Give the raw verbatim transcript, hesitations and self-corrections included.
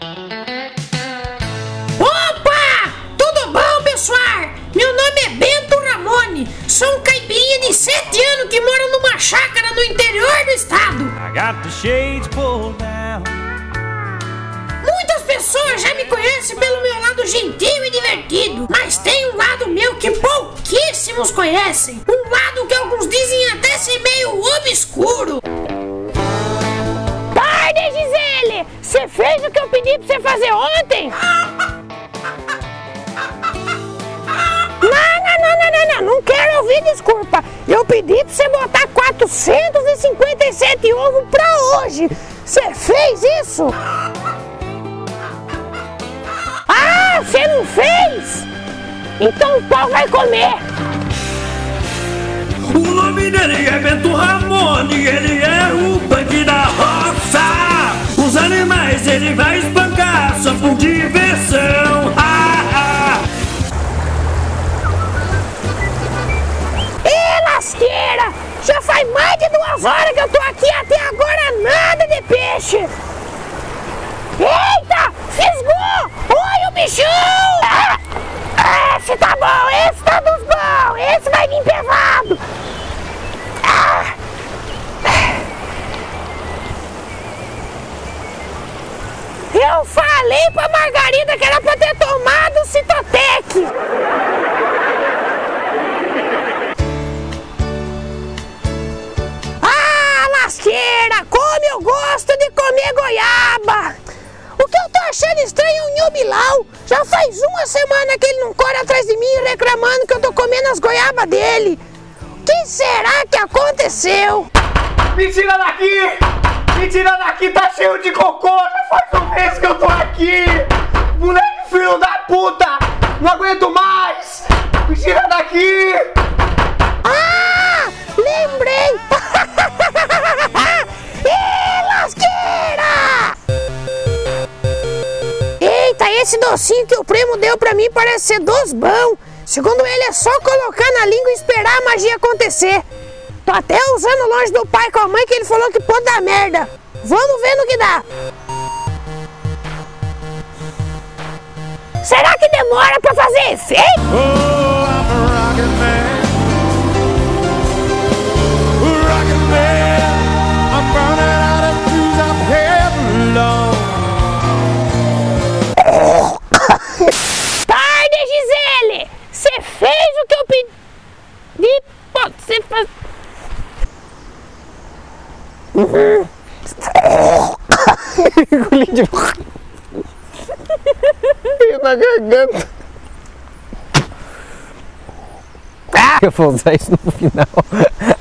Opa! Tudo bom, pessoal? Meu nome é Bento Ramone. Sou um caipirinha de sete anos que mora numa chácara no interior do estado. I got the shades pulled down. Muitas pessoas já me conhecem pelo meu lado gentil e divertido, mas tem um lado meu que pouquíssimos conhecem. Um lado que alguns dizem até ser meio obscuro. Tarde, Gisele! Você fez o que eu pedi pra você fazer ontem? Não, não, não, não, não, não, não quero ouvir desculpa. Eu pedi pra você botar quatrocentos e cinquenta e sete ovos pra hoje. Você fez isso? Ah, você não fez? Então o pau vai comer. O nome dele é Bento Ramone, ele é o punk da roça. Os animais ele vai espancar só por diversão. Ah, ah. Ê, lasqueira! Já faz mais de duas horas que eu tô aqui, até agora nada de peixe! Eita! Fisgou! Olha o bichão! Ah, esse tá bom, esse tá dos bons! Esse vai vir pesado! Ah. Eu falei pra Margarida que era pra ter tomado o Citotec! Lasqueira, como eu gosto de comer goiaba! O que eu tô achando estranho é o Nhobilau. Já faz uma semana que ele não corre atrás de mim reclamando que eu tô comendo as goiabas dele. O que será que aconteceu? Me tira daqui! Me tira daqui, tá cheio de cocô! Já faz um mês que eu tô aqui! Moleque filho da puta! Não aguento mais! Me tira daqui! Ah! Lembrei! Ih, lasqueira! Eita, esse docinho que o primo deu pra mim parece ser dos bons. Segundo ele, é só colocar na língua e esperar a magia acontecer. Tô até usando longe do pai com a mãe que ele falou que pode dar merda. Vamos ver no que dá. Será que demora pra fazer efeito? Oh, I'm a rocket man. Rocket man. I'm burning out of fuse, I'm headlong. Tarde, Gisele! Você fez o que eu pedi pra você fazer. Uhum. Veio na garganta. Eu vou usar isso no final.